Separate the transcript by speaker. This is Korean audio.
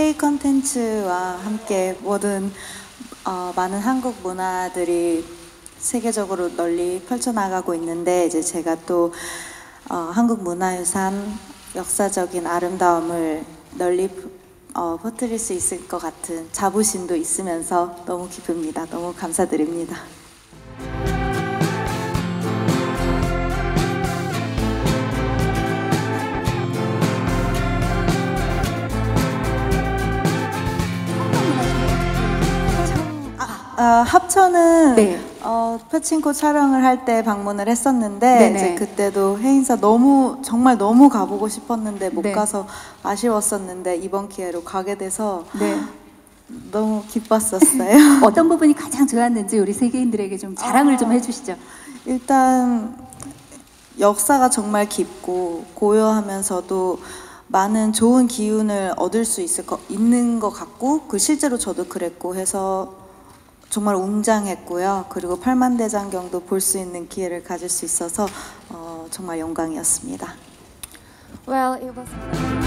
Speaker 1: K 컨텐츠와 함께 모든 많은 한국 문화들이 세계적으로 널리 펼쳐나가고 있는데 이제 제가 또 한국 문화유산 역사적인 아름다움을 널리 퍼뜨릴 수 있을 것 같은 자부심도 있으면서 너무 기쁩니다. 너무 감사드립니다. 합천은
Speaker 2: 네.
Speaker 1: 파친코 촬영을 할 때 방문을 했었는데
Speaker 2: 네네.
Speaker 1: 이제 그때도 해인사 정말 너무 가보고 싶었는데 못
Speaker 2: 네.
Speaker 1: 가서 아쉬웠었는데 이번 기회로 가게 돼서
Speaker 2: 네.
Speaker 1: 너무 기뻤었어요.
Speaker 2: 어떤 부분이 가장 좋았는지 우리 세계인들에게 좀 자랑을 좀 해주시죠.
Speaker 1: 일단 역사가 정말 깊고 고요하면서도 많은 좋은 기운을 얻을 수 있는 것 같고 실제로 저도 그랬고 해서 정말 웅장했고요. 그리고 팔만대장경도 볼 수 있는 기회를 가질 수 있어서 정말 영광이었습니다.
Speaker 3: Well, it was